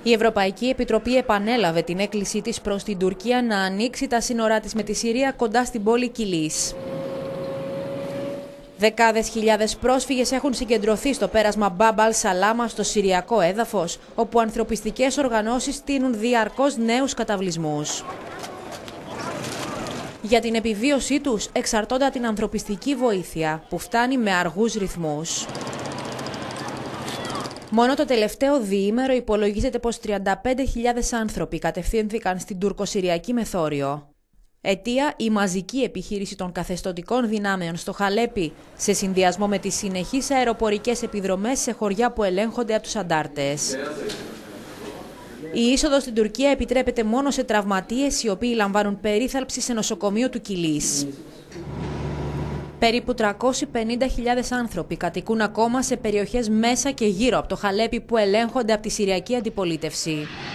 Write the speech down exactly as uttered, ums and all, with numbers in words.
Η Ευρωπαϊκή Επιτροπή επανέλαβε την έκκλησή της προς την Τουρκία να ανοίξει τα σύνορά της με τη Συρία κοντά στην πόλη Κιλής. Δεκάδες χιλιάδες πρόσφυγες έχουν συγκεντρωθεί στο πέρασμα Μπαμπ αλ-Σαλάμα στο συριακό έδαφος, όπου ανθρωπιστικές οργανώσεις στείνουν διαρκώς νέους καταβλισμούς. Για την επιβίωσή τους εξαρτώνται την ανθρωπιστική βοήθεια, που φτάνει με αργούς ρυθμούς. Μόνο το τελευταίο διήμερο υπολογίζεται πως τριάντα πέντε χιλιάδες άνθρωποι κατευθύνθηκαν στην τουρκο-συριακή μεθόριο. Αιτία η μαζική επιχείρηση των καθεστωτικών δυνάμεων στο Χαλέπι, σε συνδυασμό με τις συνεχείς αεροπορικές επιδρομές σε χωριά που ελέγχονται από τους αντάρτες. Η είσοδος στην Τουρκία επιτρέπεται μόνο σε τραυματίες οι οποίοι λαμβάνουν περίθαλψη σε νοσοκομείο του Κιλής. Περίπου τριακόσιες πενήντα χιλιάδες άνθρωποι κατοικούν ακόμα σε περιοχές μέσα και γύρω από το Χαλέπι που ελέγχονται από τη Συριακή Αντιπολίτευση.